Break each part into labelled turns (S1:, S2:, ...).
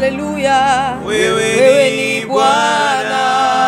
S1: haleluya.
S2: Wewe ni Bwana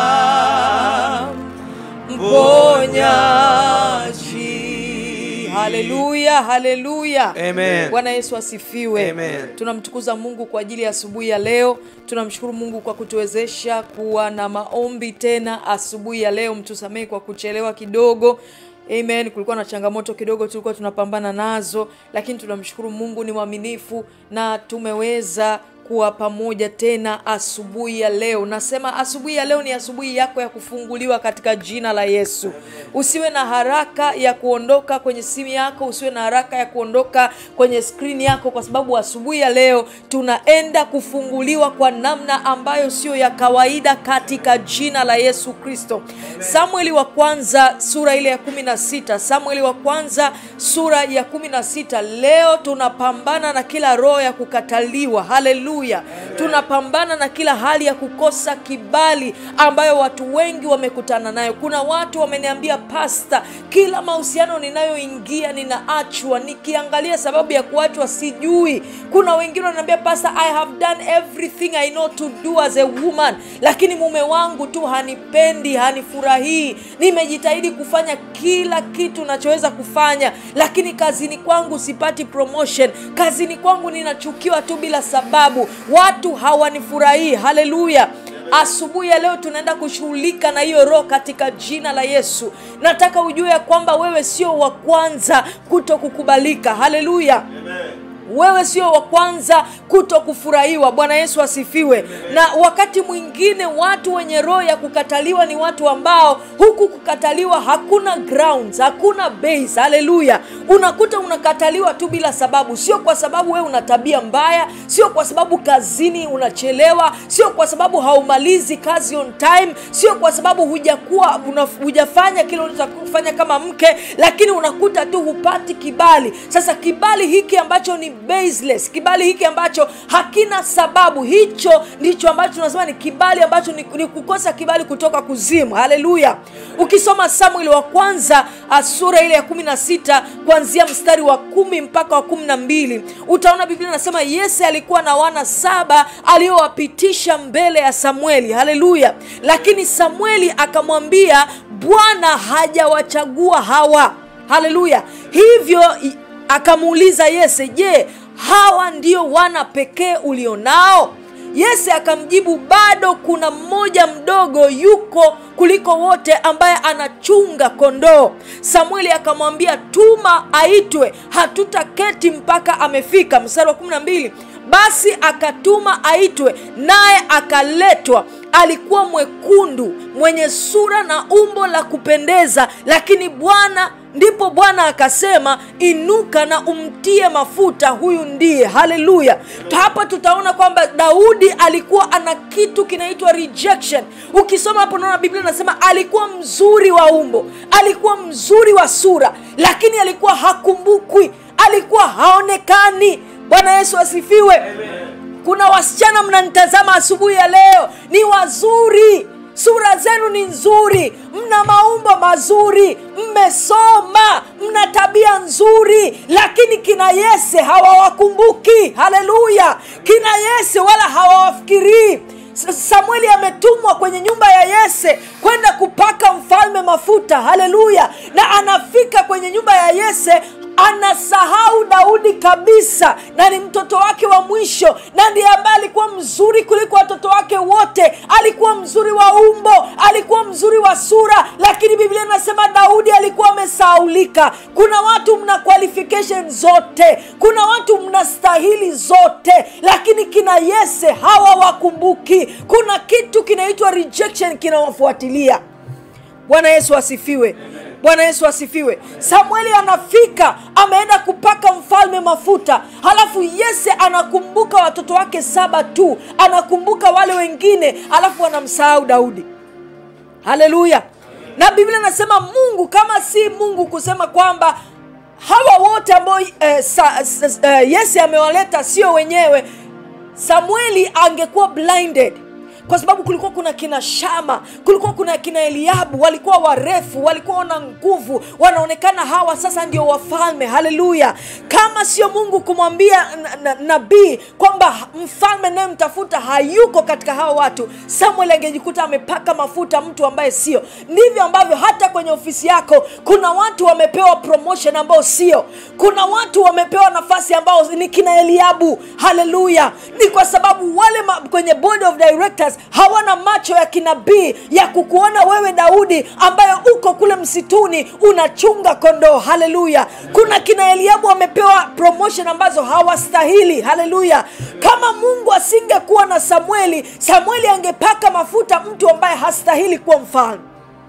S2: mponyaji.
S1: Haleluya, haleluya.
S2: Amen.
S1: Bwana Yesu asifiwe.
S2: Amen.
S1: Tunamtukuza Mungu kwa ajili ya asubuhi ya leo. Tunamshukuru Mungu kwa kutuwezesha kuwa na maombi tena asubuhi ya leo. Mtusamehe kwa kuchelewa kidogo. Amen. Kulikuwa na changamoto kidogo tulikuwa tunapambana nazo, lakini tunamshukuru Mungu ni mwaminifu na tumeweza kuwa pamoja tena asubuhi ya leo. Nasema asubuhi ya leo ni asubuhi yako ya kufunguliwa katika jina la Yesu. Usiwe na haraka ya kuondoka kwenye simu yako, usiwe na haraka ya kuondoka kwenye screen yako, kwa sababu asubuhi ya leo tunaenda kufunguliwa kwa namna ambayo sio ya kawaida katika jina la Yesu Kristo. Samueli wa kwanza sura ile ya 16, Samueli wa kwanza sura ya 16. Leo tunapambana na kila roho ya kukataliwa. Haleluya. Tunapambana na kila hali ya kukosa kibali ambayo watu wengi wamekutana nayo. Kuna watu wameniambia, pastor, kila mahusiano ninayoingia ninaachwa, nikiangalia sababu ya kuachwa sijui. Kuna wengine wananiambia, pastor, I have done everything I know to do as a woman, lakini mume wangu tu hanipendi, hanifurahii. Nimejitahidi kufanya kila kitu nachoweza kufanya, lakini kazini kwangu sipati promotion. Kazini kwangu ninachukiwa tu bila sababu. Watu hawanifurahii. Haleluya. Asubuhi ya leo tunaenda kushughulika na hiyo roho katika jina la Yesu. Nataka ujue ya kwamba wewe sio wa kwanza kutokukubalika. Haleluya. Amen. Wewe sio wa kwanza kutokufurahiwa. Bwana Yesu asifiwe. Na wakati mwingine watu wenye roho ya kukataliwa ni watu ambao huku kukataliwa hakuna grounds, hakuna base. Haleluya. Unakuta unakataliwa tu bila sababu. Sio kwa sababu wewe una tabia mbaya, sio kwa sababu kazini unachelewa, sio kwa sababu haumalizi kazi on time, sio kwa sababu hujafanya kile unachofanya kama mke, lakini unakuta tu hupati kibali. Sasa kibali hiki ambacho ni baseless, kibali hiki ambacho hakina sababu, hicho ndicho ambacho tunasema ni kibali ambacho ni kukosa kibali kutoka kuzimu. Haleluya. Ukisoma Samueli wa kwanza sura ile ya 16 kuanzia mstari wa 10 mpaka wa 12, utaona Biblia inasema Yese alikuwa na wana 7 aliowapitisha mbele ya Samueli. Haleluya. Lakini Samueli akamwambia, Bwana hajawachagua hawa. Haleluya. Hivyo akamuuliza Yese, je, hawa ndio wana pekee ulionao? Yese akamjibu, bado kuna mmoja mdogo yuko kuliko wote ambaye anachunga kondoo. Samueli akamwambia, tuma aitwe, hatutaketi mpaka amefika. Mstari wa 12, basi akatuma aitwe, naye akaletwa. Alikuwa mwekundu, mwenye sura na umbo la kupendeza, lakini ndipo Bwana akasema, inuka na umtie mafuta, huyu ndiye. Haleluya. Hapa tutaona kwamba Daudi alikuwa ana kitu kinaitwa rejection. Ukisoma hapo unaona Biblia inasema alikuwa mzuri wa umbo, alikuwa mzuri wa sura, lakini alikuwa hakumbukwi, alikuwa haonekani. Bwana Yesu asifiwe. Amen. Kuna wasichana mnanitazama asubuhi ya leo, ni wazuri, sura zenu ni nzuri, mna maumbo mazuri, mmesoma, mna tabia nzuri, lakini kina Yese hawawakumbuki. Haleluya. Kina Yese wala hawawafikirii. Samueli ametumwa kwenye nyumba ya Yese kwenda kupaka mfalme mafuta. Haleluya. Na anafika kwenye nyumba ya Yese, anasahau Daudi kabisa, na ni mtoto wake wa mwisho, na ndiye ambaye alikuwa mzuri kuliko watoto wake wote. Alikuwa mzuri wa umbo, alikuwa mzuri wa sura, lakini Biblia inasema Daudi alikuwa amesahaulika. Kuna watu mna qualification zote, kuna watu mna stahili zote, lakini kina Yese hawawakumbuki. Kuna kitu kinaitwa rejection kinawafuatilia. Bwana Yesu asifiwe. Bwana Yesu asifiwe. Samueli anafika, ameenda kupaka mfalme mafuta, halafu Yese anakumbuka watoto wake 7 tu, anakumbuka wale wengine, halafu anamsahau Daudi. Haleluya. Na Biblia inasema Mungu, kama si Mungu kusema kwamba hawa wote ambao Yese amewaleta sio wenyewe, Samueli angekuwa blinded. kwa sababu kulikuwa kuna kina Shama, kulikuwa kuna kina Eliabu, walikuwa warefu, walikuwa wana nguvu, wanaonekana hawa sasa ndio wafalme. Haleluya. Kama sio Mungu kumwambia nabii kwamba mfalme naye mtafuta hayuko katika hao watu, Samuel angejikuta amepaka mafuta mtu ambaye sio. Ndivyo ambavyo hata kwenye ofisi yako kuna watu wamepewa promotion ambao sio. Kuna watu wamepewa nafasi ambao ni kina Eliabu. Haleluya. Ni kwa sababu wale kwenye board of directors hawana macho ya kinabii ya kukuona wewe Daudi ambaye uko kule msituni unachunga kondoo. Haleluya. Kuna kina Eliabu wamepewa promotion ambazo hawastahili. Haleluya. Kama Mungu asingekuwa na Samueli angepaka mafuta mtu ambaye hastahili kuwa mfalme.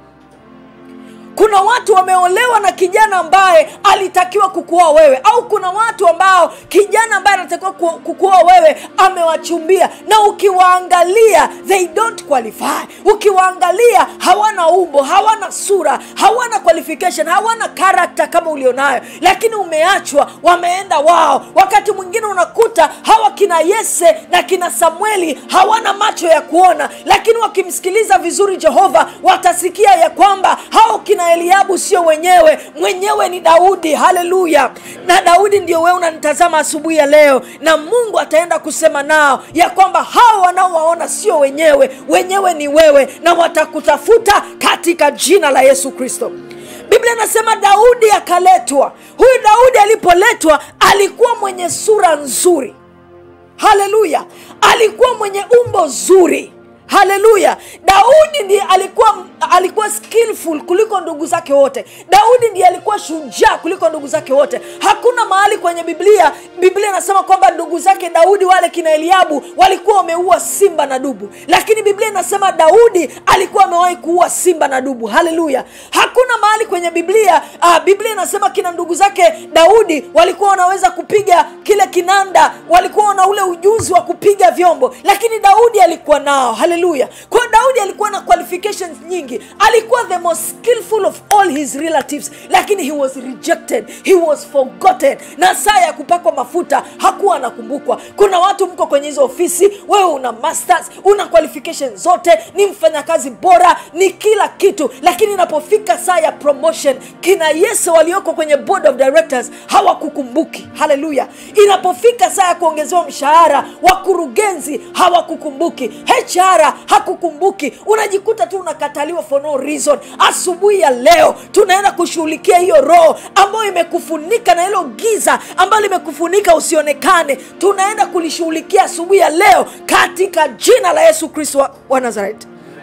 S1: Kuna watu wameolewa na kijana ambaye alitakiwa kukuoa wewe, au kuna watu ambao kijana ambaye anatakiwa kukuoa wewe amewachumbia, na ukiwaangalia they don't qualify. Ukiwaangalia hawana umbo, hawana sura, hawana qualification, hawana character kama ulionayo, lakini umeachwa, wameenda wao. Wakati mwingine unakuta hawa kina Yese na kina Samueli hawana macho ya kuona, lakini wakimsikiliza vizuri Jehova watasikia ya kwamba hao kina Eliabu sio mwenyewe ni Daudi. Haleluya. Na Daudi ndio wewe unanitazama asubuhi ya leo, na Mungu ataenda kusema nao ya kwamba hao wanaowaona sio wenyewe ni wewe, na watakutafuta katika jina la Yesu Kristo. Biblia inasema Daudi akaletwa. Huyu Daudi alipoletwa alikuwa mwenye sura nzuri. Haleluya. Alikuwa mwenye umbo zuri. Haleluya. Daudi ndiye alikuwa skillful kuliko ndugu zake wote. Daudi ndiye alikuwa shujaa kuliko ndugu zake wote. Hakuna mahali kwenye Biblia inasema kwamba ndugu zake Daudi wale kina Eliabu walikuwa wameua simba na dubu, lakini Biblia inasema Daudi alikuwa amewahi kuua simba na dubu. Haleluya. Hakuna mahali kwenye Biblia inasema kina ndugu zake Daudi walikuwa wanaweza kupiga kile kinanda, walikuwa na ule ujuzi wa kupiga vyombo, lakini Daudi alikuwa nao. Haleluya. Kwa Daudi alikuwa na qualifications nyingi. Alikuwa the most skillful of all his relatives, lakini he was rejected, he was forgotten. Na saa ya kupakwa mafuta hakuwa anakumbukwa. Kuna watu mko kwenye hizo ofisi, wewe una masters, una qualifications zote, ni mfanyakazi bora, ni kila kitu, lakini inapofika saa ya promotion, kina Yesu walioko kwenye board of directors hawakukumbuki. Haleluya. Inapofika saa ya kuongezewa mshahara, wakurugenzi hawakukumbuki, HR hakukumbuki. Unajikuta tu unakataliwa for no reason. Asubuhi ya leo tunaenda kushughulikia hiyo roho ambayo imekufunika na hilo giza ambalo limekufunika usionekane. Tunaenda kulishughulikia asubuhi ya leo katika jina la Yesu Kristo wa Nazareth.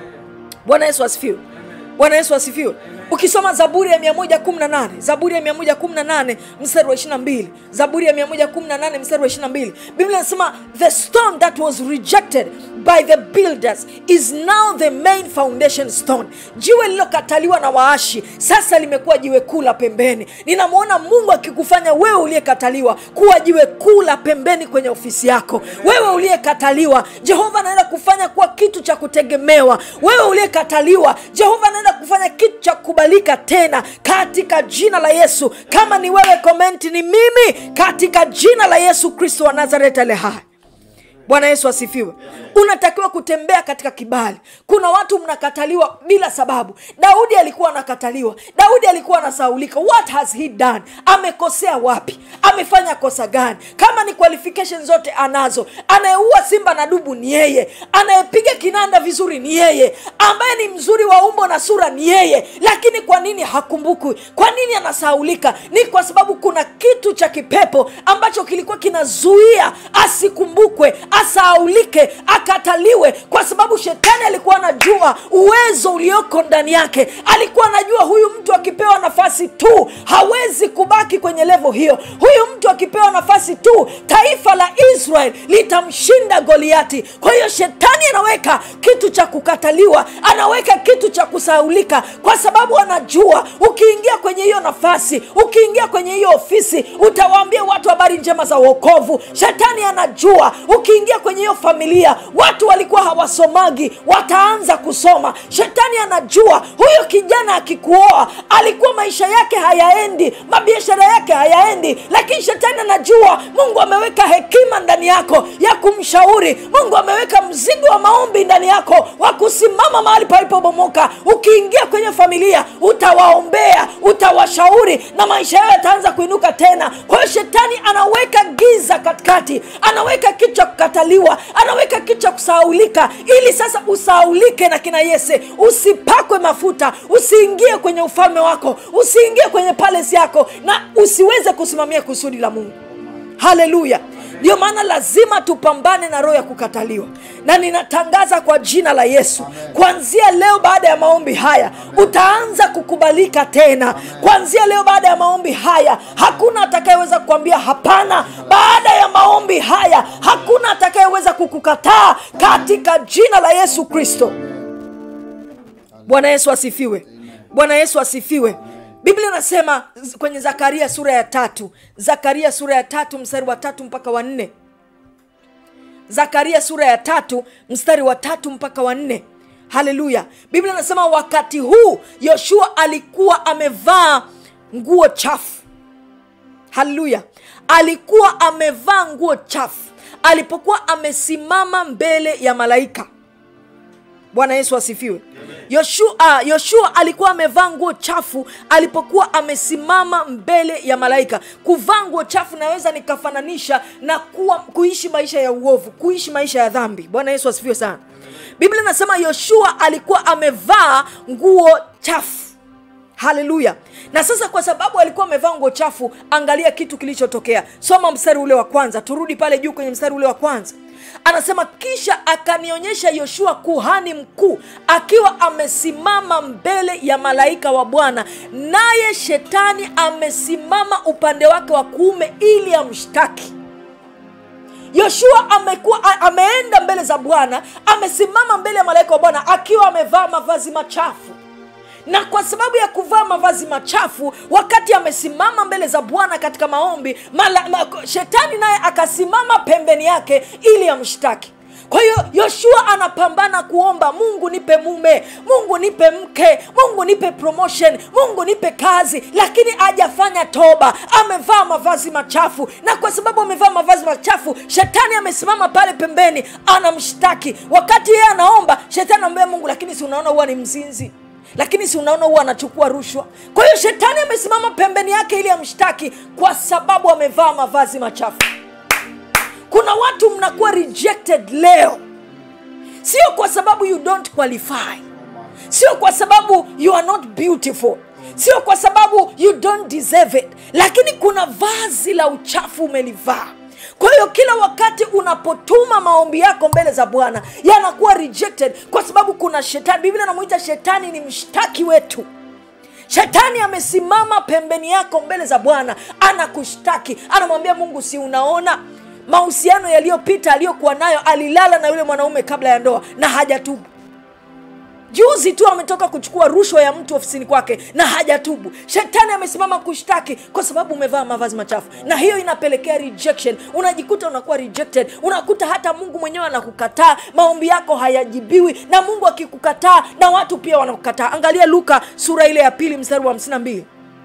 S1: Bwana Yesu asifiwe. Bwana Yesu asifiwe. Ukisoma Zaburi ya 118, Zaburi ya 118 mstari wa 22, Zaburi ya 118 mstari wa 22, Biblia inasema the stone that was rejected by the builders is now the main foundation stone. Jiwe lililokataliwa na waashi sasa limekuwa jiwe kuu la pembeni. Ninamuona Mungu akikufanya wewe uliyekataliwa kuwa jiwe kuu la pembeni kwenye ofisi yako. Wewe uliyekataliwa, Jehova anaenda kufanya kuwa kitu cha kutegemewa. Wewe uliyekataliwa, Jehova anaenda kufanya kitu cha kubalika tena katika jina la Yesu. Kama ni wewe, comment ni mimi katika jina la Yesu Kristo wa Nazareth aliye hai. Bwana Yesu asifiwe. Unatakiwa kutembea katika kibali. Kuna watu mnakataliwa bila sababu. Daudi alikuwa anakataliwa. Daudi alikuwa anasaulika. What has he done? Amekosea wapi? Amefanya kosa gani? Kama ni qualifications zote anazo. Anayeua simba na dubu ni yeye. Anayepiga kinanda vizuri ni yeye. Ambaye ni mzuri wa umbo na sura ni yeye. Lakini kwa nini hakumbukwi? Kwa nini anasaulika? Ni kwa sababu kuna kitu cha kipepo ambacho kilikuwa kinazuia asikumbukwe, asaulike, akataliwe, kwa sababu shetani alikuwa anajua uwezo ulioko ndani yake. Alikuwa anajua huyu mtu akipewa nafasi tu hawezi kubaki kwenye level hiyo. Huyu mtu akipewa nafasi tu taifa la Israel litamshinda Goliati. Kwa hiyo shetani anaweka kitu cha kukataliwa, anaweka kitu cha kusaulika, kwa sababu anajua ukiingia kwenye hiyo nafasi, ukiingia kwenye hiyo ofisi, utawaambia watu habari njema za wokovu. Shetani anajua ukiingia kwenye hiyo familia, Watu walikuwa hawasomagi, wataanza kusoma. Shetani anajua huyo kijana akikuoa alikuwa maisha yake hayaendi, mabiashara yake hayaendi, lakini shetani anajua Mungu ameweka hekima ndani yako ya kumshauri. Mungu ameweka mzigo wa maombi ndani yako wa kusimama mahali palipobomoka. Ukiingia kwenye familia utawaombea, utawashauri na maisha yao yataanza kuinuka tena. Kwa hiyo shetani anaweka giza katikati, anaweka kitu cha kukataliwa, anaweka kitu cha kusahaulika, ili sasa usahaulike na kina Yese. Usipakwe mafuta, usiingie kwenye ufalme wako, usiingie kwenye palace yako, na usiweze kusimamia kusudi la Mungu. Haleluya. Ndio maana lazima tupambane na roho ya kukataliwa. Na ninatangaza kwa jina la Yesu, kuanzia leo baada ya maombi haya utaanza kukubalika tena. Kuanzia leo baada ya maombi haya hakuna atakayeweza kukwambia hapana. Baada ya maombi haya hakuna atakayeweza kukukataa katika jina la Yesu Kristo. Bwana Yesu asifiwe. Bwana Yesu asifiwe. Biblia inasema kwenye Zakaria sura ya 3, Zakaria sura ya 3 mstari wa 3 mpaka wa 4. Zakaria sura ya 3 mstari wa 3 mpaka wa 4. Haleluya. Biblia inasema wakati huu Yoshua alikuwa amevaa nguo chafu. Haleluya. Alikuwa amevaa nguo chafu alipokuwa amesimama mbele ya malaika. Bwana Yesu asifiwe. Yoshua alikuwa amevaa nguo chafu alipokuwa amesimama mbele ya malaika. Kuvaa nguo chafu naweza nikafananisha na kuishi maisha ya uovu, kuishi maisha ya dhambi. Bwana Yesu asifiwe sana. Biblia inasema Yoshua alikuwa amevaa nguo chafu. Haleluya. Na sasa kwa sababu alikuwa amevaa nguo chafu, angalia kitu kilichotokea. Soma mstari ule wa kwanza, turudi pale juu kwenye mstari ule wa kwanza. Anasema kisha akanionyesha Yoshua kuhani mkuu akiwa amesimama mbele ya malaika wa Bwana, naye shetani amesimama upande wake wa kuume ili amshtaki. Yoshua ameenda mbele za Bwana, amesimama mbele ya malaika wa Bwana akiwa amevaa mavazi machafu. Na kwa sababu ya kuvaa mavazi machafu, wakati amesimama mbele za Bwana katika maombi, shetani naye akasimama pembeni yake ili amshtaki. Kwa hiyo Yoshua anapambana kuomba, Mungu nipe mume, Mungu nipe mke, Mungu nipe promotion, Mungu nipe kazi, lakini hajafanya toba. Amevaa mavazi machafu, na kwa sababu amevaa mavazi machafu, shetani amesimama pale pembeni anamshtaki. Wakati yeye anaomba, shetani anamwambia Mungu, lakini si unaona huwa ni mzinzi, lakini si unaona huwa anachukua rushwa. Kwa hiyo shetani amesimama pembeni yake ili amshtaki kwa sababu amevaa mavazi machafu. Kuna watu mnakuwa rejected leo, sio kwa sababu you don't qualify, sio kwa sababu you are not beautiful, sio kwa sababu you don't deserve it, lakini kuna vazi la uchafu umelivaa. Kwa hiyo kila wakati unapotuma maombi yako mbele za Bwana yanakuwa rejected kwa sababu kuna shetani. Biblia inamuita shetani ni mshtaki wetu. Shetani amesimama pembeni yako mbele za Bwana anakushtaki. Anamwambia Mungu, si unaona mahusiano yaliyopita aliyokuwa nayo, alilala na yule mwanaume kabla ya ndoa na hajatubu. Juzi tu ametoka kuchukua rushwa ya mtu ofisini kwake na hajatubu. Shetani amesimama kushtaki kwa sababu umevaa mavazi machafu, na hiyo inapelekea rejection. Unajikuta unakuwa rejected. Unakuta hata Mungu mwenyewe anakukataa, maombi yako hayajibiwi, na Mungu akikukataa na watu pia wanakukataa. Angalia Luka sura ile ya 2 mstari wa 52.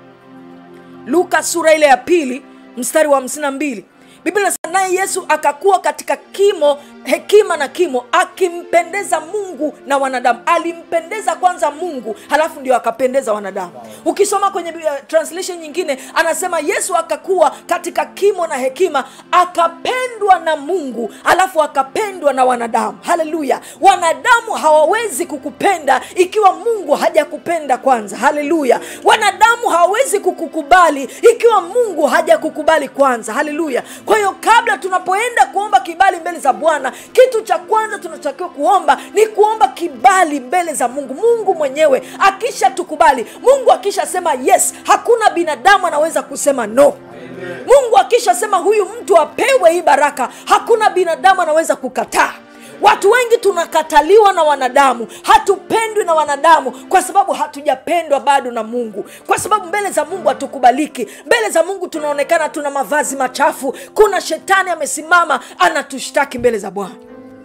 S1: Luka sura ile ya 2 mstari wa 52. Biblia inasema naye Yesu akakuwa katika hekima na kimo, akimpendeza Mungu na wanadamu. Alimpendeza kwanza Mungu, halafu ndio akapendeza wanadamu. Ukisoma kwenye translation nyingine anasema Yesu akakuwa katika kimo na hekima, akapendwa na Mungu, halafu akapendwa na wanadamu. Haleluya. Wanadamu hawawezi kukupenda ikiwa Mungu hajakupenda kwanza. Haleluya. Wanadamu hawawezi kukukubali ikiwa Mungu hajakukubali kwanza. Haleluya. Kwa hiyo kabla tunapoenda kuomba kibali mbele za Bwana, kitu cha kwanza tunatakiwa kuomba ni kuomba kibali mbele za Mungu. Mungu mwenyewe akisha tukubali, Mungu akisha sema yes, hakuna binadamu anaweza kusema no. Amen. Mungu akisha sema huyu mtu apewe hii baraka, hakuna binadamu anaweza kukataa. Watu wengi tunakataliwa na wanadamu, hatupendwi na wanadamu kwa sababu hatujapendwa bado na Mungu. Kwa sababu mbele za Mungu hatukubaliki. Mbele za Mungu tunaonekana tuna mavazi machafu. Kuna shetani amesimama anatushtaki mbele za Bwana.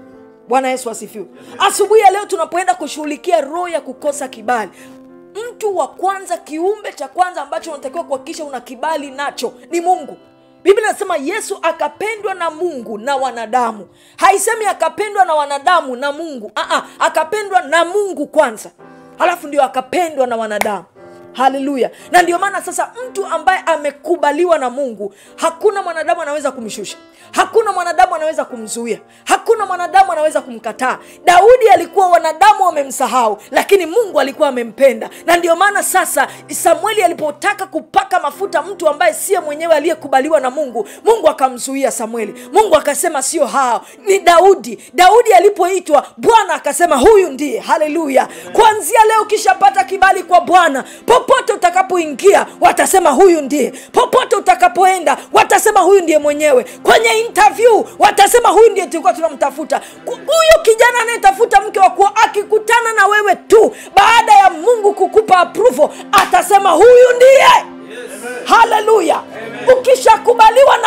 S1: Bwana Yesu asifiwe. Asubuhi ya leo tunapoenda kushughulikia roho ya kukosa kibali, mtu wa kwanza, kiumbe cha kwanza ambacho unatakiwa kuhakikisha una kibali nacho ni Mungu. Biblia inasema Yesu akapendwa na Mungu na wanadamu. Haisemi akapendwa na wanadamu na Mungu. Akapendwa na Mungu kwanza, halafu ndio akapendwa na wanadamu. Haleluya. Na ndio maana sasa mtu ambaye amekubaliwa na Mungu, hakuna mwanadamu anaweza kumshusha, hakuna mwanadamu anaweza kumzuia, hakuna mwanadamu anaweza kumkataa. Daudi alikuwa wanadamu wamemsahau, lakini Mungu alikuwa amempenda. Na ndio maana sasa Samueli alipotaka kupaka mafuta mtu ambaye sio mwenyewe aliyekubaliwa na Mungu, Mungu akamzuia Samueli. Mungu akasema sio hao, ni Daudi. Daudi alipoitwa, Bwana akasema huyu ndiye. Haleluya. Kuanzia leo ukishapata kibali kwa Bwana, popote utakapoingia watasema huyu ndiye. Popote utakapoenda watasema huyu ndiye mwenyewe. Kwenye interview watasema huyu ndiye tulikuwa tunamtafuta. Huyo kijana anayetafuta mke wa kuoa akikutana na wewe tu, baada ya Mungu kukupa approval, atasema huyu ndiye. Haleluya. Ukishakubaliwa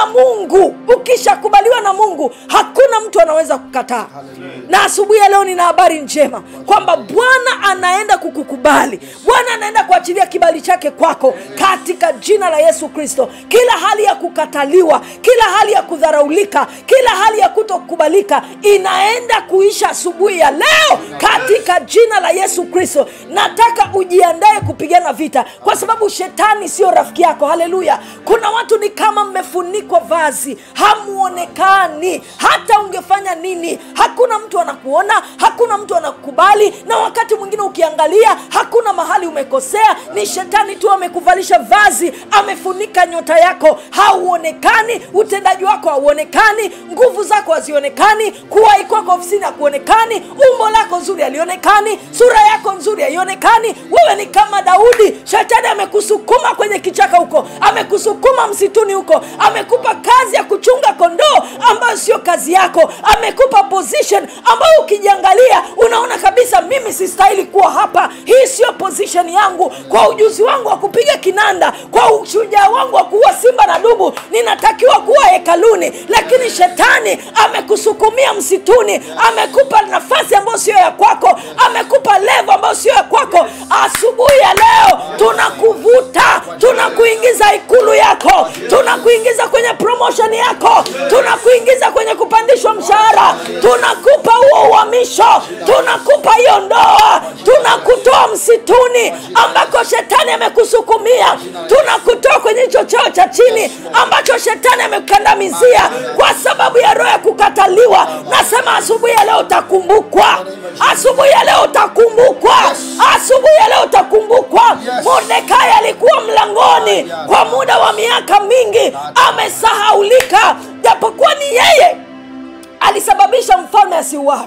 S1: na Mungu, hakuna mtu anaweza kukataa. Na asubuhi ya leo nina habari njema kwamba Bwana anaenda kukukubali. Bwana anaenda kuachilia kibali chake kwako katika jina la Yesu Kristo. Kila hali ya kukataliwa, kila hali ya kudharaulika, kila hali ya kutokubalika inaenda kuisha asubuhi ya leo katika jina la Yesu Kristo. Nataka ujiandae kupigana vita, kwa sababu shetani sio rafiki yako. Haleluya. Kuna watu ni kama mmefunikwa vazi, hamuonekani. Hata ungefanya nini, hakuna mtu anakuona, hakuna mtu anakubali. Na wakati mwingine ukiangalia, hakuna mahali umekosea, ni shetani tu amekuvalisha vazi, amefunika nyota yako. Hauonekani, utendaji wako hauonekani, nguvu zako hazionekani, kuwahi kwako ofisini hakuonekani, umbo lako nzuri halionekani, sura yako nzuri haionekani. Wewe ni kama Daudi. Shetani amekusukuma kwenye kichaka huko, amekusukuma msituni huko, amekupa kazi ya kuchunga kondoo ambayo sio kazi yako, amekupa position ambayo ukijiangalia unaona kabisa mimi sistahili kuwa hapa. Hii sio position yangu. Kwa ujuzi wangu wa kupiga kinanda, kwa ushujaa wangu wa kuua simba na dubu, ninatakiwa kuwa hekaluni. Lakini shetani amekusukumia msituni, amekupa nafasi ambayo sio ya kwako, amekupa level ambayo sio ya kwako. Asubuhi ya leo tunakuvuta, tunakuingiza ikulu yako, tunakuingiza kwenye promotion yako, tunakuingiza kwenye kupandishwa mshahara, tunakupa huo uhamisho, tunakupa hiyo ndoa, tunakutoa msituni ambako shetani amekusukumia, tunakutoa kwenye chocheo cha chini ambacho shetani amekandamizia kwa sababu ya roho ya kukataliwa. Nasema asubuhi ya leo utakumbukwa, asubuhi ya leo utakumbukwa, asubuhi ya leo utakumbukwa. Mordekai alikuwa mlangoni kwa muda wa miaka mingi, amesahaulika, japokuwa ni yeye alisababisha mfalme asiuawe.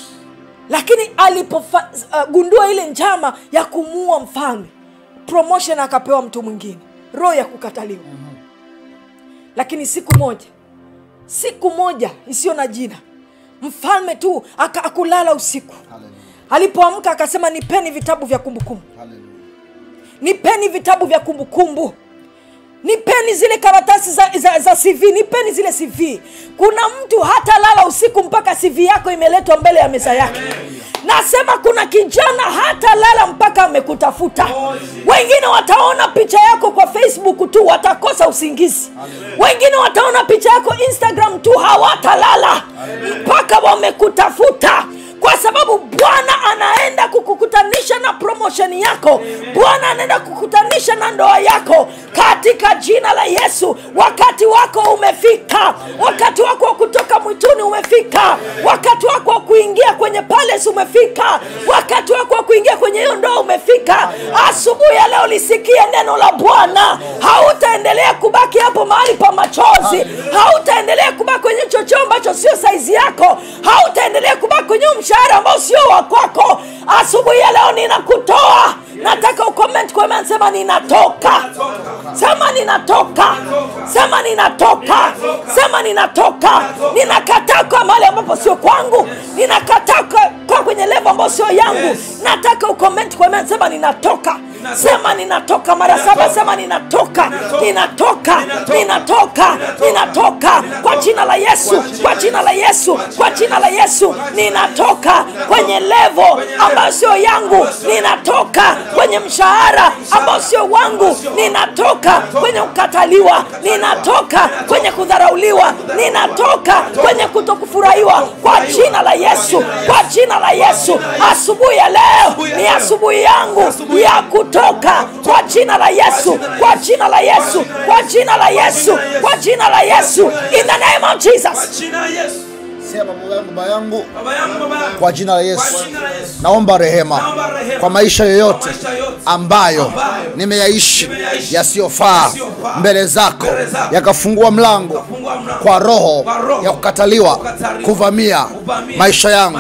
S1: Lakini alipogundua ile njama ya kumuua mfalme, promotion akapewa mtu mwingine, roho ya kukataliwa. Lakini siku moja isiyo na jina, mfalme tu akulala usiku. Alipoamka akasema, nipeni vitabu vya kumbukumbu. Nipeni vitabu vya kumbukumbu. Nipeni zile karatasi za CV, nipeni zile CV. Kuna mtu hata lala usiku mpaka CV yako imeletwa mbele ya meza yake. Nasema kuna kijana hata lala mpaka amekutafuta. Wengine wataona picha yako kwa Facebook tu, watakosa usingizi. Wengine wataona picha yako Instagram tu, hawatalala mpaka wamekutafuta. Kwa sababu Bwana anaenda kukukutanisha na promotion yako. Bwana anaenda kukutanisha na ndoa yako katika jina la Yesu. Wakati wako umefika. Wakati wako wa kutoka mwituni umefika. Wakati wako wa kuingia kwenye palace umefika. Wakati wako wa kuingia kwenye hiyo ndoa umefika. Asubuhi ya leo lisikie neno la Bwana. Hautaendelea kubaki hapo mahali pa machozi. Hautaendelea kubaki kwenye chocheo ambacho sio size yako. Hautaendelea kubaki kwenye mshahara ambao sio wa kwako. Asubuhi ya leo ninakutoa. Nataka ucomment kwa mimi, sema ninatoka. Sema ninatoka. Sema ninatoka. Sema ninatoka. Ninakataa kwa mahali ambapo sio kwangu. Ninakataa kwa kwenye level ambayo sio yangu. Nataka ucomment kwa mimi, sema ninatoka. Sema ninatoka mara 7. Sema ninatoka. Ninatoka. Ninatoka. Ninatoka. Kwa jina la Yesu, kwa jina la Yesu, kwa jina la Yesu. Ninatoka kwenye level ambayo sio yangu, ninatoka kwenye mshahara ambao sio wangu, ninatoka kwenye kukataliwa, ninatoka kwenye kudharauliwa, ninatoka kwenye kutokufurahiwa kwa jina la Yesu, kwa jina la Yesu. Asubuhi ya leo ni asubuhi yangu ya kutoka kwa jina la Yesu, kwa jina la Yesu, kwa jina la Yesu, kwa jina la Yesu, in the name of Jesus.
S3: Sema baba yangu, kwa jina la Yesu naomba rehema kwa maisha yoyote ambayo nimeyaishi yasiyofaa mbele zako, yakafungua mlango kwa roho ya kukataliwa kuvamia maisha yangu.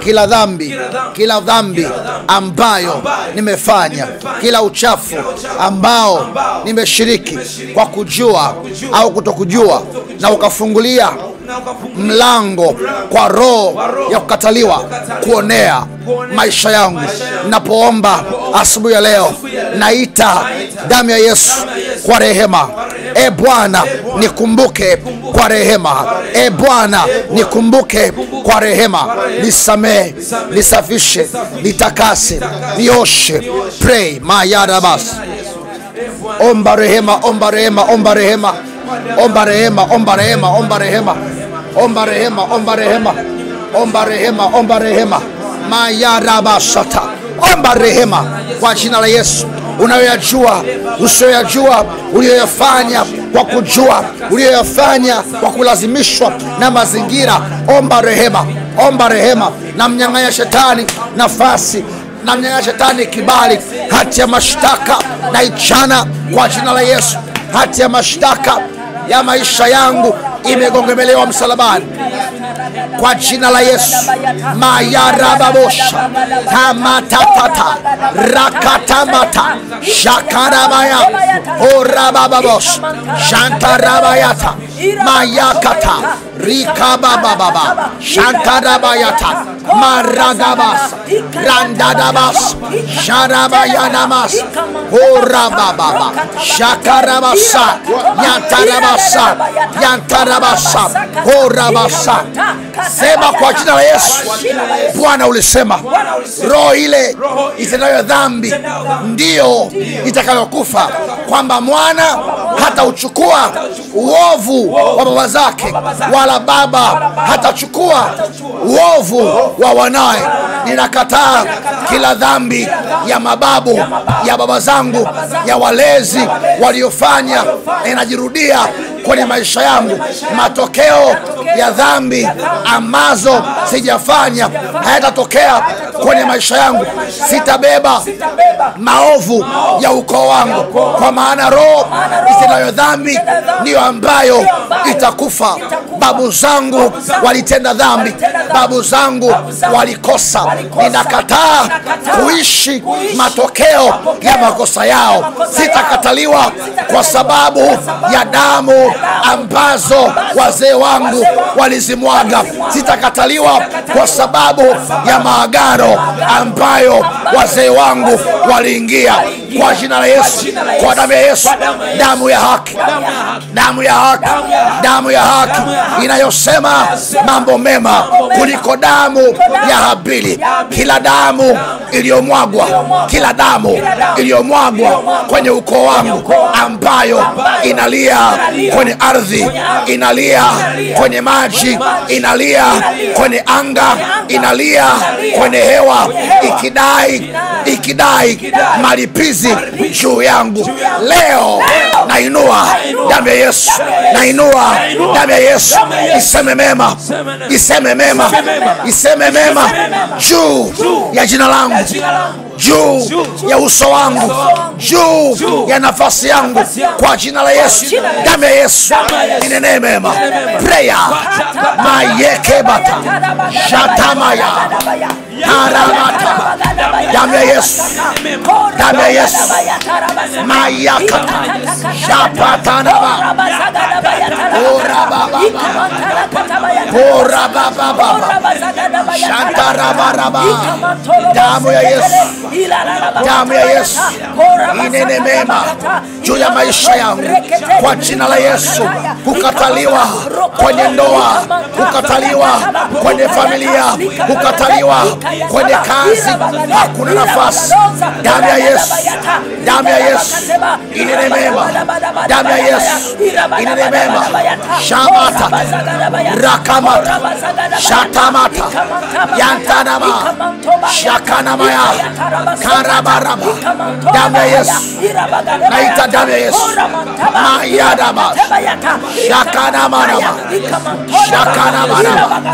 S3: Kila dhambi ambayo nimefanya, kila uchafu ambao nimeshiriki kwa kujua au kutokujua, na ukafungulia mlango kwa roho ya kukataliwa kuonea maisha yangu. Napoomba asubuhi ya leo, naita damu ya Yesu kwa rehema. E Bwana, nikumbuke kwa rehema. E Bwana, nikumbuke kwa rehema. Nisamehe, nisafishe, nitakase, nioshe. Pray mayarabas. Omba rehema, omba rehema, omba rehema. Omba rehema, omba rehema, omba rehema. Omba rehema, omba rehema. Omba rehema, omba rehema. Mayarabasata. Omba rehema kwa jina la Yesu. Unayoyajua, usiyoyajua, uliyoyafanya kwa kujua, uliyoyafanya kwa kulazimishwa na mazingira, omba rehema, omba rehema. Na mnyang'anya shetani nafasi, na mnyang'anya shetani kibali. Hati ya mashtaka na ichana kwa jina la Yesu. Hati ya mashtaka ya maisha yangu imegongomelewa msalabani kwa jina la Yesu. Mayarababosha tamatata rakatamata shakarabaya orabababosha shantarabayata mayakata rikabababa shantarabayata maragabasa randadabas sharabayanamas orabababa shakarabasa yantarabasa yantarabasa orabasa. Sema kwa jina la Yesu. Bwana ulisema roho ile itendayo dhambi ndio itakayokufa, kwamba mwana hata uchukua uovu wa baba zake, wala baba hata chukua uovu wa wanae. Ninakataa kila dhambi ya mababu, ya baba zangu, ya walezi waliofanya, inajirudia kwenye maisha yangu. Matokeo ya dhambi ambazo sijafanya hayatatokea kwenye maisha yangu. Sitabeba maovu ya ukoo wangu, kwa maana roho itendayo dhambi ndiyo ambayo itakufa. Babu zangu walitenda dhambi, babu zangu walikosa. Ninakataa kuishi matokeo ya makosa yao. Sitakataliwa kwa sababu ya damu ambazo wazee wangu walizimwaga. Sitakataliwa kwa sababu ya maagano ambayo wazee wangu waliingia. Kwa jina la Yesu, kwa damu ya Yesu, damu ya haki, damu ya haki, damu ya haki inayosema mambo mema kuliko damu ya Habili. Kila damu iliyomwagwa, kila damu iliyomwagwa kwenye ukoo wangu, ambayo inalia kwenye ardhi, inalia kwenye maji, inalia kwenye anga, inalia kwenye hewa, ikidai malipizi juu yangu. Leo nainua damu ya Yesu, nainua damu ya Yesu. Iseme mema, iseme mema, iseme mema juu ya jina langu, juu ya uso wangu, juu ya nafasi yangu, kwa jina la Yesu. Damu ya Yesu inene mema. Prayer mayekebata shatamaya taramata. Damu ya Yesu, damu ya Yesu mayakata shapatanaba orababa Ora baba baba. Shatarabaraba. Damu ya Yesu. Damu ya Yesu. Inene mema juu ya maisha yangu kwa jina la Yesu. Kukataliwa kwenye ndoa, kukataliwa kwenye familia, kukataliwa kwenye kazi, hakuna nafasi. Damu ya Yesu. Damu ya Yesu. Inene mema. Damu ya Yesu. Inene mema. Shamata. Rakamata. Shatamata. Yantanama. Shakanamaya. Karabaraba. Damu ya Yesu. Naita damu ya Yesu. Mayadama. Shakanamanama. Shakanamanama.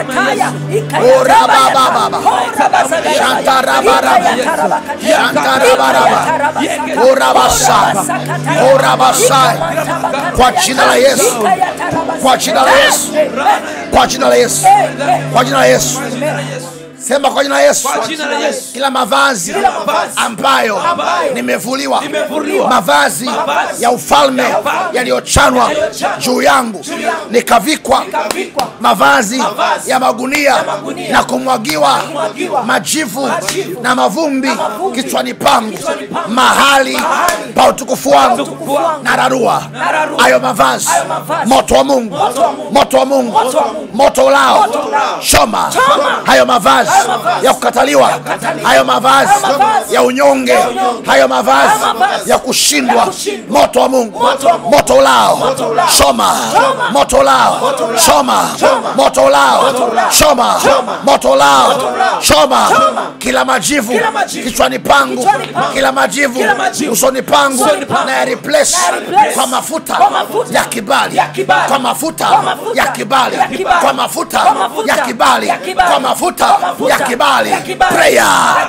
S3: Orabababa. Shantarabaraba. Shantarabaraba. Orabasai. Orabasai. Kwa jina la Yesu. Kwa jina la Yesu. Kwa jina la Yesu. Kwa jina la Yesu. Sema kwa jina la Yesu. Kila mavazi ambayo nimevuliwa, mavazi ya ufalme yaliyochanwa juu yangu, nikavikwa mavazi ya magunia na kumwagiwa majivu na mavumbi kichwani pangu, mahali pa utukufu wangu, nararua hayo mavazi. Moto wa Mungu, moto wa Mungu, moto ulao, choma hayo mavazi ya kukataliwa, hayo mavazi ya unyonge, hayo mavazi ya kushindwa. Moto wa Mungu, moto ulao, choma. Moto ulao, choma. Moto ulao, choma. Moto ulao, choma. Kila majivu kichwani pangu, kila majivu usoni pangu, na ya replace kwa mafuta ya kibali, kwa mafuta ya kibali, kwa mafuta ya kibali, kwa mafuta ya kibali. Prayer.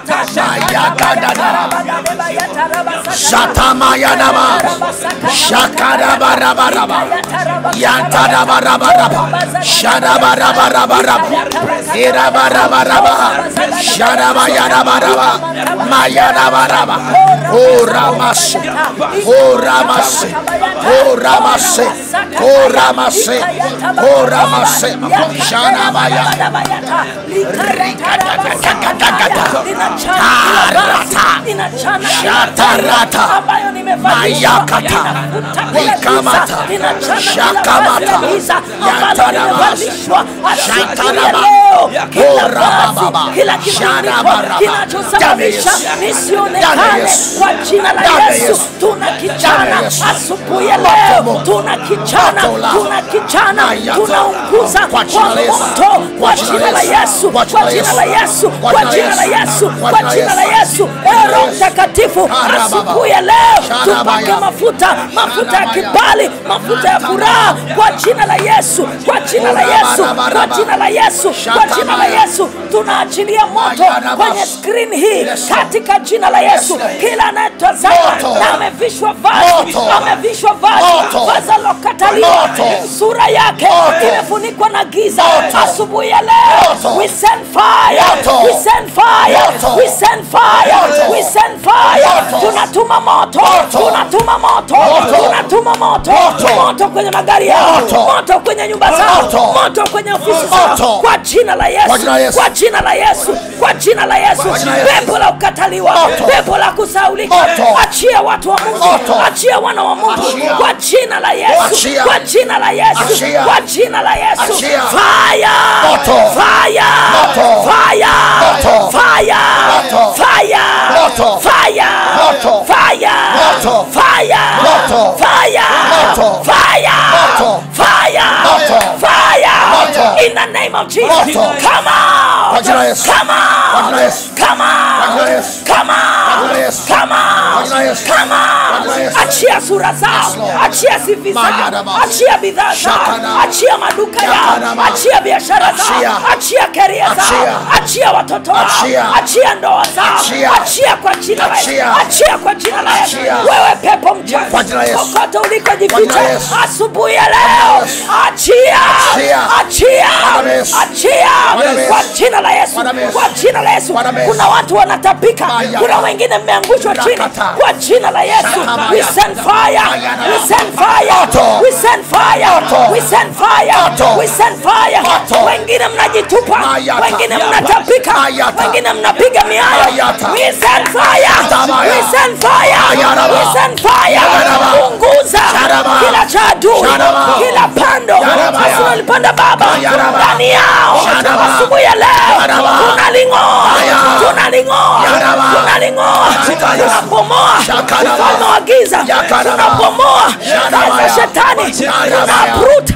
S3: Mayakadada. Shatamayadaba. Shakadabarabaraba. Yantadabarabaraba. Shadabarabaraba. Irabarabaraba. Shadabayadabaraba. Mayadabaraba. Oramase. Oramase. Oramase. Oramase. Oramase. Shanabaya. Shatarata. Mayakata. Ikamata. Shakamata. Yantanama. Shatanama. Orababa. Sharabara.
S1: Kwa jina la Yesu tunakichana asubuhi ya leo, tunakichana, tunaunguza kwa moto kwa jina la Yesu, kwa jina la Yesu, kwa jina la Yesu, kwa jina la Yesu. Roho Mtakatifu asubuhi ya leo tupake mafuta, mafuta ya kibali, mafuta ya furaha kwa jina la Yesu, kwa jina la Yesu, kwa jina la Yesu, kwa jina la Yesu. Tunaachilia moto kwenye screen hii katika jina la Yesu. Kila anayetazama na amevishwa vazi, amevishwa vazi lokataliwa, sura yake imefunikwa na giza, asubuhi ya leo we send fire, we send fire, we send fire, we send fire. Tunatuma moto, tunatuma moto, tunatuma moto, moto kwenye magari yao, moto kwenye nyumba zao, moto kwenye ofisi zao kwa jina la Yesu, kwa jina la Yesu, kwa jina la Yesu. Pepo la kukataliwa, pepo la kusaulika, achia watu wa Mungu, achia wana wa Mungu kwa jina la Yesu, kwa jina la Yesu, kwa jina la Yesu. Fire, fire, fire, fire, fire, fire, fire, fire, fire, fire, fire, in the name of Jesus. Come out, come out, come out, come out, come out, come out. Achia sura zao, achia sifa zao, achia bidhaa zao, achia maduka yao, achia biashara zao, achia career zao, achia watoto wao, achia ndoa zao, achia kwa jina la Yesu, achia kwa jina la Yesu. Wewe pepo mchafu kokote ulikojificha asubuhi ya leo, achia, achia, achia kwa
S4: jina la Yesu, kwa jina la Yesu. Kuna watu wanatapika, kuna wengine mmeangushwa chini, kwa jina la Yesu. We send fire, we send fire, we send fire, we send fire, we send fire. Wengine mnajitupa, wengine mnatapika, wengine mnapiga miayo. We send fire, we send fire, we send fire. Unguza kila cha adui, kila pando asilolipanda Baba ndani yao. Asubuhi ya leo tunaling'oa, tunaling'oa, tunaling'oa, tunabomoa ufalme wa giza, tunabomoa kazi za shetani, tunaaprut,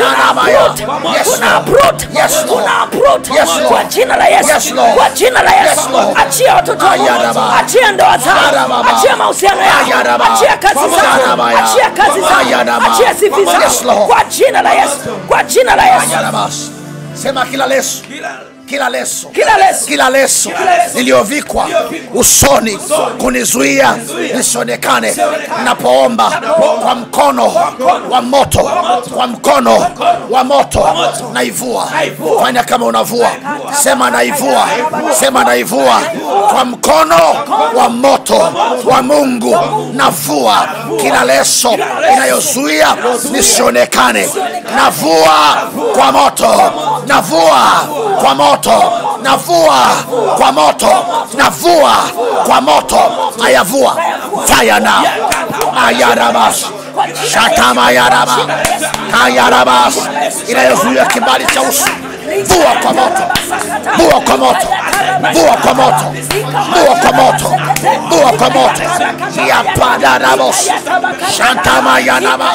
S4: tunaaprut kwa jina la Yesu, kwa jina la Yesu. Achia watoto wangu, achia ndoa zao, achia mahusiano yao, achia kazi zao, achia kazi zao, achia sifa zao, kwa jina la Yesu, kwa jina la Yesu.
S3: Sema kila leso, kila leso,
S4: Kila leso
S3: niliovikwa usoni kunizuia nisionekane, napoomba kwa mkono wa moto, kwa mkono wa moto naivua. Fanya kama unavua, sema naivua, sema naivua kwa mkono wa moto wa Mungu. Navua kila leso inayozuia nisionekane, navua kwa moto, navua kwa moto, navua kwa moto, navua kwa moto. Ayavua fire now. Ayarabas shatama yaraba ayarabas inayozuia kibali cha uso. Vua kwa moto, vua kwa moto, vua kwa moto, vua kwa moto, vua kwa moto. Ya padarabos shatama yanaba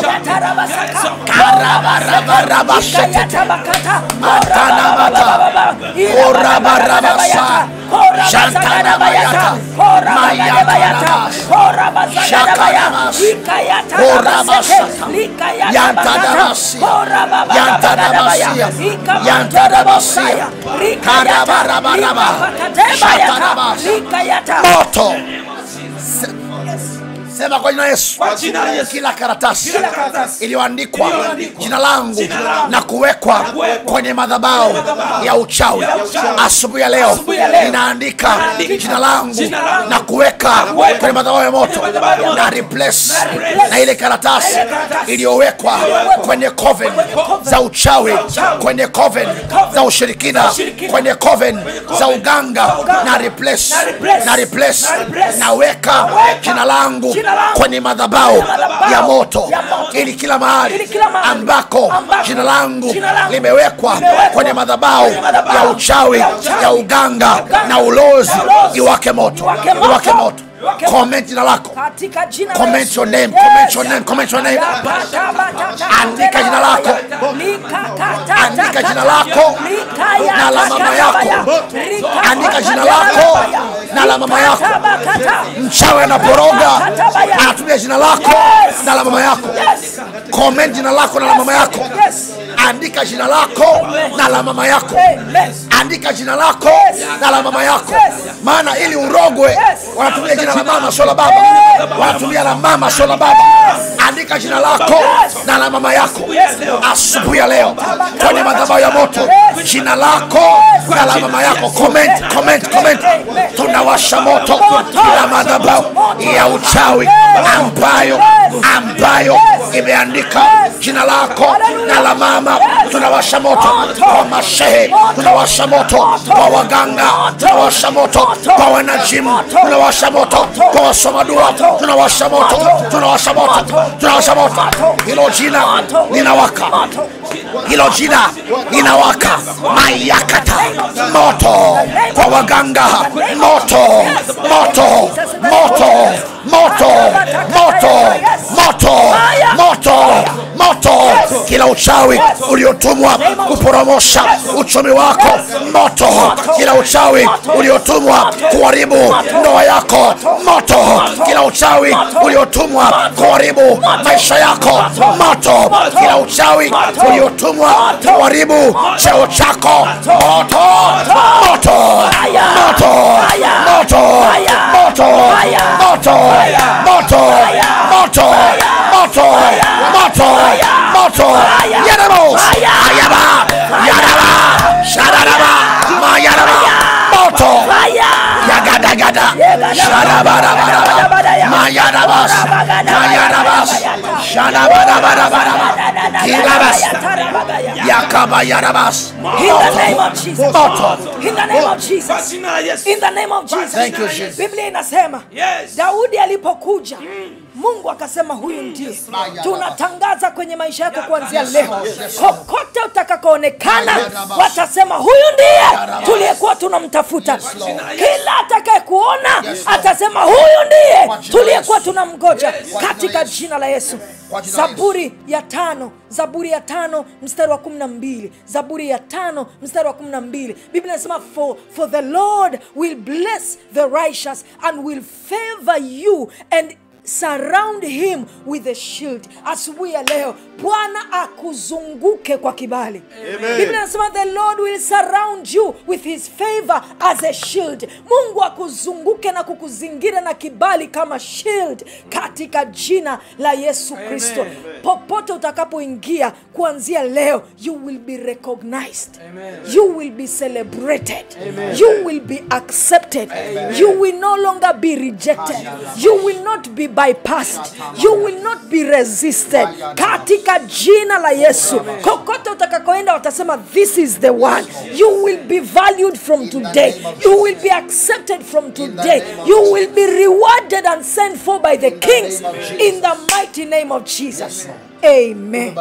S3: karabaraba shete matanamata orabarabasa shantanamata mayatanabas shakaramas orabasa yantadabasi yantadabasi yantadabasi karabarabaraba shatanabas moto. Sema kwa jina la Yesu, kila karatasi iliyoandikwa jina langu na kuwekwa kwenye madhabahu ya uchawi, asubuhi ya leo ninaandika jina langu na kuweka kwenye madhabahu ya moto, na replace na ile karatasi iliyowekwa kwenye coven za uchawi, kwenye coven za ushirikina, kwenye coven za uganga, na replace, na replace, naweka jina langu kwenye madhabahu ya moto, ili kila mahali ambako jina langu limewekwa kwenye madhabahu ya uchawi, ya uganga na ulozi, iwake moto, iwake moto. Comment jina lako, comment your name, comment your name, comment your name. Andika jina lako, andika jina lako na la mama yako, andika jina lako na la mama yako. Mchawi anaporoga anatumia jina lako na la mama yako. Comment jina lako na la mama yako, andika jina lako na la mama yako, andika jina lako na la mama yako. Maana ili urogwe wanatumia jina la mama sio la baba, wanatumia la mama sio la baba. Andika jina lako na la mama yako asubuhi ya leo kwenye madhabahu ya moto, jina lako na la mama yako. Comment, comment, comment. Tunawasha moto kila madhabahu ya uchawi ambayo imeandika jina lako na la mama. Tunawasha moto kwa mashehe, tunawasha moto kwa waganga, tunawasha moto kwa wanajimu, tunawasha moto kwa wasomadua, tunawasha moto, tunawasha moto, tunawasha moto. Hilo jina linawaka, hilo jina linawaka. Mayakata moto kwa waganga, moto, moto, moto, moto, moto, moto, moto, moto. Kila uchawi uliotumwa kuporomosha uchumi wako, moto. Kila uchawi uliotumwa kuharibu ndoa yako, moto. Kila uchawi uliotumwa kuharibu maisha yako, moto. Kila uchawi uliotumwa kuharibu cheo chako, moto, moto, moto, moto, moto, moto, moto, moto, moto, moto, moto. Yarabos, ayaba, yaraba, shararaba, maya. Mayarabas, Mayarabas, Shadabarabarabara, Kirabas, Yakabayarabas.
S4: In the name of Jesus. In the name of Jesus. In the name of Jesus.
S3: Thank you, Jesus.
S4: Biblia inasema Daudi alipokuja Mungu akasema huyu ndiye. Tunatangaza kwenye maisha yako kuanzia leo. Kokote utakakoonekana watasema huyu ndiye tuliyekuwa tunamtafuta. Kila atakayekuona atasema huyu ndiye tuliyekuwa tunamgoja katika jina la Yesu. Zaburi ya 5 mstari wa 12. Zaburi ya 5 mstari wa 12. Biblia inasema for the Lord will bless the righteous and will favor you and surround him with a shield. Asubuhi ya leo Bwana akuzunguke kwa kibali. Biblia inasema the Lord will surround you with his favor as a shield. Mungu akuzunguke na kukuzingira na kibali kama shield katika jina la Yesu Kristo. Popote utakapoingia kuanzia leo, you will be recognized. You will be celebrated. You will be accepted. You will no longer be rejected. You will not be bypassed. You will not be resisted. Katika jina la Yesu. Kokote utakakoenda watasema this is the one. You will be valued from today. You will be accepted from today. You will be rewarded and sent for by the kings in the mighty name of Jesus. Amen.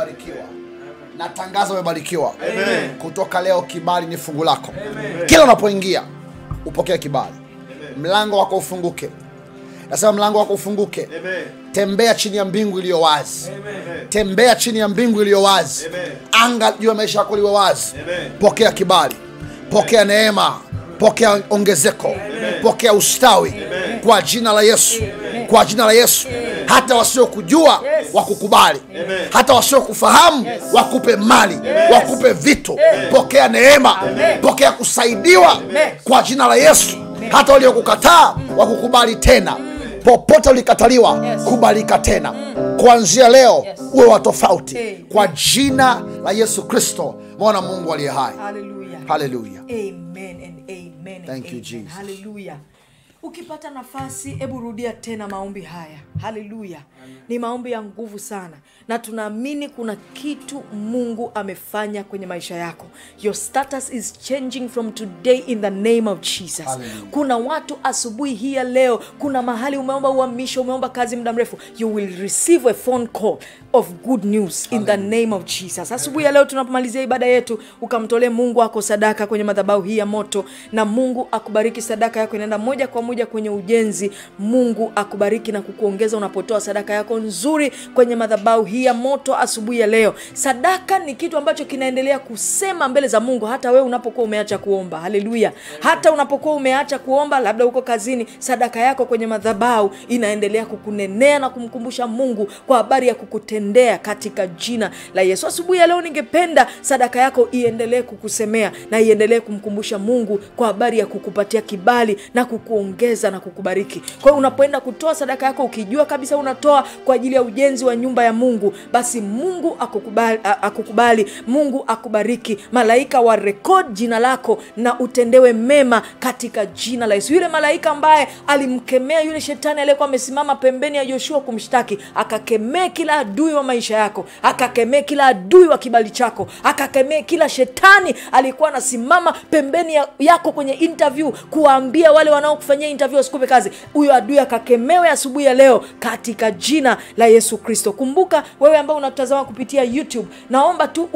S3: Natangaza umebarikiwa. Kutoka leo kibali ni fungu lako. Kila unapoingia upokee kibali. Mlango wako ufunguke. Nasema mlango wako ufunguke. Tembea chini ya mbingu iliyo wazi. Tembea chini ya mbingu iliyo wazi. Anga juu ya maisha yako liwe wazi. Pokea kibali. Pokea neema. Pokea ongezeko. Pokea ustawi kwa jina la Yesu. Kwa jina la Yesu. Hata wasiokujua wakukubali. Hata wasiokufahamu wakupe mali, wakupe vitu. Pokea neema. Pokea kusaidiwa kwa jina la Yesu. Hata waliokukataa wakukubali tena. Popote ulikataliwa kubalika tena. Kuanzia leo uwe wa tofauti kwa jina la Yesu Kristo, mwana Mungu aliye hai.
S1: Hallelujah.
S3: Hallelujah.
S1: Amen and amen.
S3: Thank you, Jesus.
S1: Hallelujah. Ukipata nafasi, hebu rudia tena maombi haya. Hallelujah. Ni maombi ya nguvu sana. Na tunaamini kuna kitu Mungu amefanya kwenye maisha yako. Your status is changing from today in the name of Jesus.
S3: Hallelujah.
S1: Kuna watu asubuhi hii ya leo, kuna mahali umeomba uhamisho, umeomba kazi muda mrefu. You will receive a phone call of good news in the name of Jesus. Asubuhi ya leo tunapomalizia ibada yetu, ukamtolee Mungu wako sadaka kwenye madhabahu hii ya moto, na Mungu akubariki. Sadaka yako inaenda moja kwa moja kwenye ujenzi. Mungu akubariki na kukuongeza unapotoa sadaka yako nzuri kwenye madhabahu hii ya moto asubuhi ya leo. Sadaka ni kitu ambacho kinaendelea kusema mbele za Mungu hata wewe unapokuwa umeacha kuomba. Haleluya. Hata unapokuwa umeacha kuomba, labda uko kazini, sadaka yako kwenye madhabahu inaendelea kukunenea na kumkumbusha Mungu kwa habari ya kukutendea katika jina la Yesu. Asubuhi ya leo ningependa sadaka yako iendelee kukusemea na iendelee kumkumbusha Mungu kwa habari ya kukupatia kibali na kukuongeza na kukubariki. Kwa hiyo unapoenda kutoa sadaka yako ukijua kabisa unatoa kwa ajili ya ujenzi wa nyumba ya Mungu, basi Mungu akukubali, Mungu akubariki. Malaika wa record jina lako na utendewe mema katika jina la Yesu. Yule malaika ambaye alimkemea yule shetani aliyekuwa amesimama pembeni ya Yoshua kumshtaki, akakemea kila adui wa maisha yako, akakemea kila adui wa kibali chako, akakemea kila shetani alikuwa anasimama pembeni yako kwenye interview kuambia wale wanaokufanyia interview wasikupe kazi. Huyo adui akakemewe asubuhi ya leo katika jina la Yesu Kristo. Kumbuka wewe ambao unatazama kupitia YouTube, naomba tu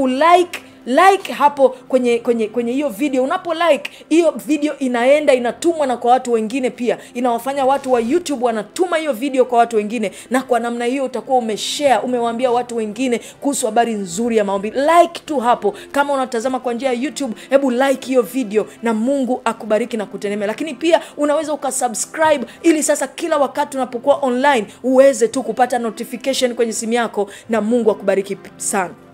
S1: like hapo kwenye hiyo video. Unapo like hiyo video inatumwa na kwa watu wengine pia. Inawafanya watu wa YouTube wanatuma hiyo video kwa watu wengine, na kwa namna hiyo utakuwa umeshare, umewaambia watu wengine kuhusu habari nzuri ya maombi. Like tu hapo. Kama unatazama kwa njia ya YouTube, hebu like hiyo video na Mungu akubariki na kutenemea. Lakini pia unaweza ukasubscribe ili sasa kila wakati unapokuwa online uweze tu kupata notification kwenye simu yako, na Mungu akubariki sana.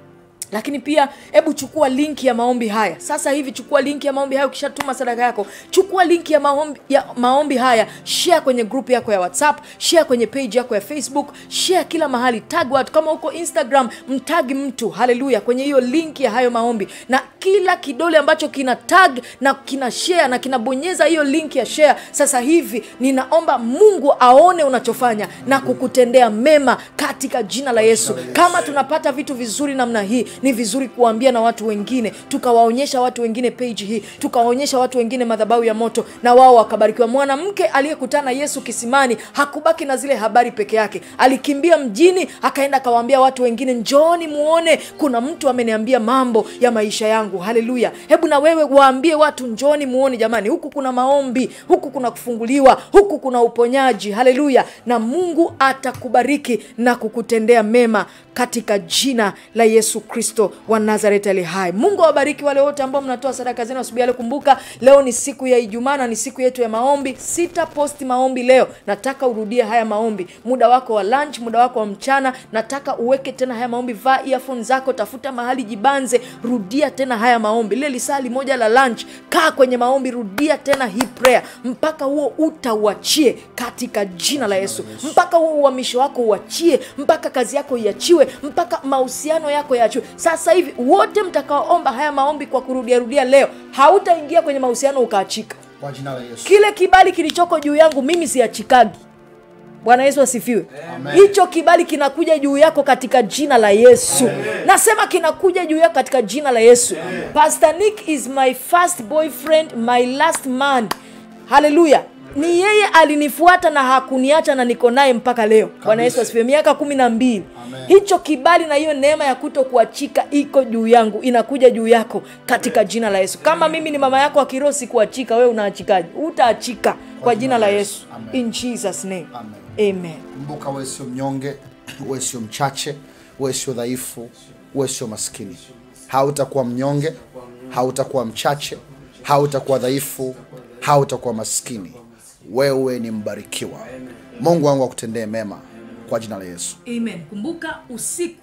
S1: Lakini pia hebu chukua linki ya maombi haya. Sasa hivi chukua linki ya maombi haya, ukishatuma sadaka yako, chukua linki ya maombi haya, share kwenye group yako ya WhatsApp, share kwenye page yako ya Facebook, share kila mahali, tag watu. Kama uko Instagram, mtag mtu, haleluya, kwenye hiyo linki ya hayo maombi. Na kila kidole ambacho kina tag na kina share na kinabonyeza hiyo linki ya share, sasa hivi ninaomba Mungu aone unachofanya na kukutendea mema katika jina la Yesu. Kama tunapata vitu vizuri namna hii, ni vizuri kuambia na watu wengine, tukawaonyesha watu wengine page hii, tukawaonyesha watu wengine madhabahu ya moto, na wao wakabarikiwa. Mwanamke aliyekutana Yesu kisimani hakubaki na zile habari peke yake, alikimbia mjini akaenda akawaambia watu wengine, njooni muone, kuna mtu ameniambia mambo ya maisha yangu. Haleluya. Hebu na wewe waambie watu, njooni muone jamani, huku kuna maombi, huku kuna kufunguliwa, huku kuna uponyaji. Haleluya. Na Mungu atakubariki na kukutendea mema katika jina la Yesu Kristo wa Nazareth ali hai. Mungu awabariki wale wote ambao mnatoa sadaka zenu asubuhi leo. Kumbuka leo ni siku ya Ijumaa na ni siku yetu ya maombi. Sitaposti maombi leo. Nataka urudie haya maombi. Muda wako wa lunch, muda wako wa mchana, nataka uweke tena haya maombi. Vaa earphone zako, tafuta mahali jibanze, rudia tena haya maombi. Lile lisali moja la lunch, kaa kwenye maombi, rudia tena hii prayer mpaka huo utauachie katika jina la Yesu. Mpaka huo uhamisho wako uachie, mpaka kazi yako iachiwe, mpaka mahusiano yako yaachiwe. Sasa hivi wote mtakaoomba haya maombi kwa kurudia leo, hautaingia kwenye mahusiano ukaachika
S3: kwa jina la Yesu.
S1: Kile kibali kilichoko juu yangu mimi siachikagi. Bwana Yesu asifiwe. Hicho kibali kinakuja juu yako katika jina la Yesu. Amen. Nasema kinakuja juu yako katika jina la Yesu. Amen. Pastor Nick is my first boyfriend, my last man. Hallelujah. Ni yeye alinifuata na hakuniacha na niko naye mpaka leo. Bwana Yesu asifiwe. Miaka 12. Hicho kibali na hiyo neema ya kutokuachika iko juu yangu, inakuja juu yako katika jina la Yesu. Kama mimi ni mama yako wa kiroho sikuachika, wewe unaachikaje? Utaachika kwa jina la Yesu. Amen. In Jesus name. Amen. Amen.
S3: Kumbuka wewe sio mnyonge, wewe sio mchache, wewe sio dhaifu, wewe sio maskini. Hautakuwa mnyonge, hautakuwa mchache, hautakuwa dhaifu, hautakuwa maskini. Wewe ni mbarikiwa. Mungu wangu akutendee mema kwa jina la Yesu.
S1: Amen. Kumbuka usiku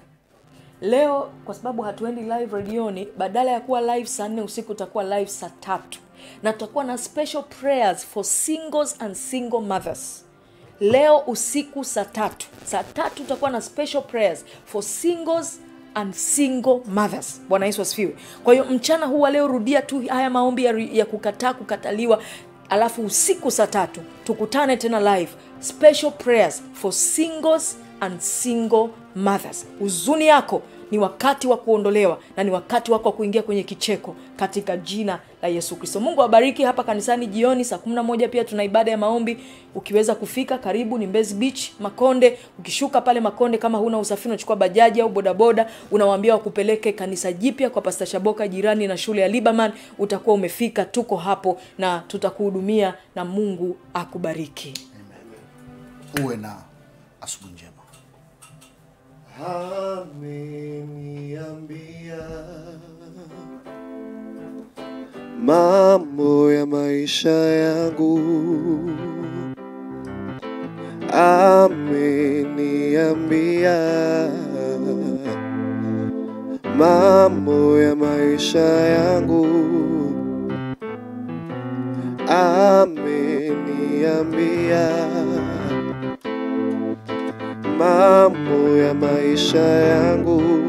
S1: leo, kwa sababu hatuendi live radioni, badala ya kuwa live saa 4 usiku tutakuwa live saa 3. Na tutakuwa na special prayers for singles and single mothers. Leo usiku saa 3. Saa 3 tutakuwa na special prayers for singles and single mothers. Bwana Yesu asifiwe. Kwa hiyo mchana huu leo rudia tu haya maombi ya kukataliwa. Alafu usiku saa 3 tukutane tena live, special prayers for singles and single mothers. Huzuni yako ni wakati wa kuondolewa na ni wakati wako wa kuingia kwenye kicheko katika jina la Yesu Kristo. Mungu awabariki. Hapa kanisani jioni saa 11 pia tuna ibada ya maombi. Ukiweza kufika, karibu, ni Mbezi Beach Makonde. Ukishuka pale Makonde, kama huna usafiri unachukua bajaji au bodaboda, unawaambia wakupeleke kanisa jipya kwa Pastor Shaboka jirani na shule ya Liberman, utakuwa umefika. Tuko hapo na tutakuhudumia na Mungu akubariki.
S3: Amen. Uwe na asubuhi njema.
S2: Ameniambia mambo ya maisha yangu, ameniambia mambo ya maisha yangu, ameniambia mambo ya maisha yangu.